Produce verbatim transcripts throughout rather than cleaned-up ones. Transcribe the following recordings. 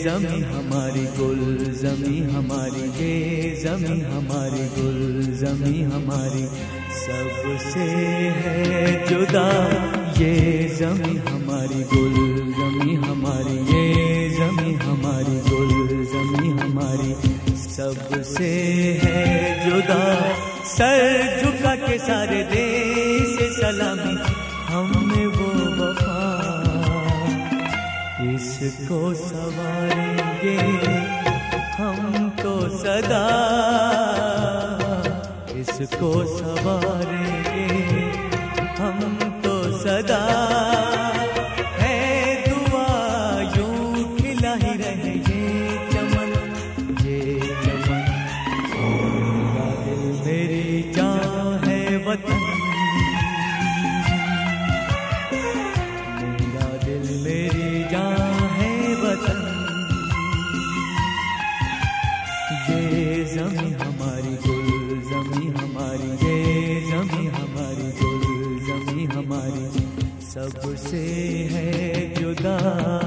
ज़मीं हमारी गुल ज़मीं हमारी, ये ज़मीं हमारी गुल ज़मीं हमारी, सबसे है जुदा ये ज़मीं हमारी गुल ज़मीं हमारी, ये ज़मीं हमारी गुल ज़मीं हमारी, सबसे है जुदा। सर झुका के सारे देश से सलामी, हमने वो वफा इसको सवारेंगे हम तो सदा, इसको सवारेंगे हम तो सदा। है दुआ यूं खिला ही रहे ये चमन, ये चमन। मेरा दिल मेरी जान है वतन, मेरा दिल मेरी जान है वतन। ये ज़मीं हमारी गुल ज़मीं हमारी, ये ज़मीं हमारी गुल ज़मीं हमारी, सबसे है जुदा।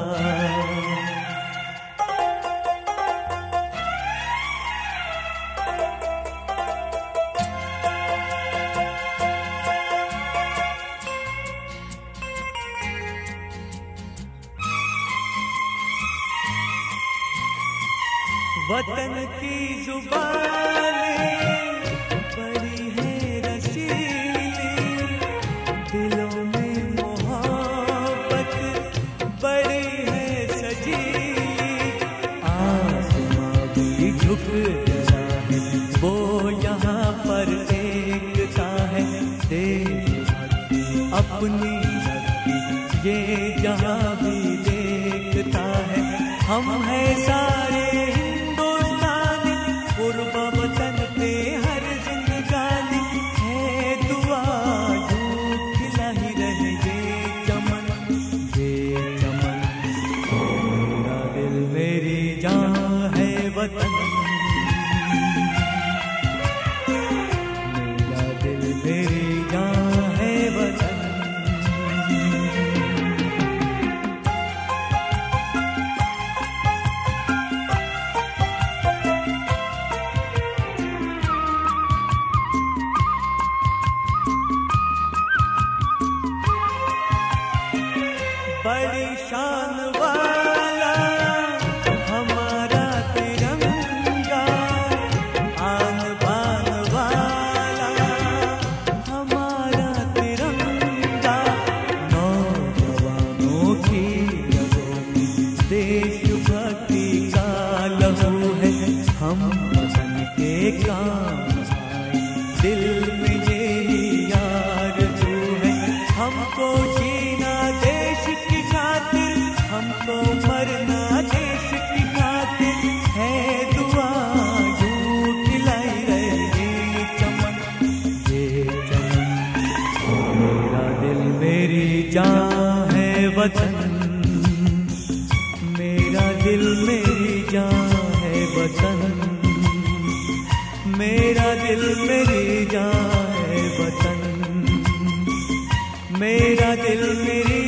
वतन की जुबानें बड़ी है रसीली, दिलों में मोहब्बत बड़ी है सजीली। आसमां भी झुक गया है, वो यहाँ पर देखता है, देशभक्ति अपनी शक्ति ये जहाँ भी देखता है। हम है सारे वतन पे हर जिंदगानी, है दुआ यूं खिला ही रहे ये चमन, ये चमन। मेरा दिल मेरी जान है वतन, मेरा दिल मेरी जान है वतन। बड़ी शान वाला हमारा तिरंगा, आन बान वाला हमारा तिरंगा। नौजवानों की रगों में देशभक्ति का लहू है, हम वतन के काम आए, दिल में यही आरज़ू है। हमको जीना देश की खातिर, हमको मरना देश की खातिर, है दुआ यूं खिलाई रहे ये चमन, ये चमन। मेरा दिल मेरी जान है वतन, मेरा दिल मेरी जान है वतन, मेरा दिल मेरी जान है वतन, मेरा दिल मेरी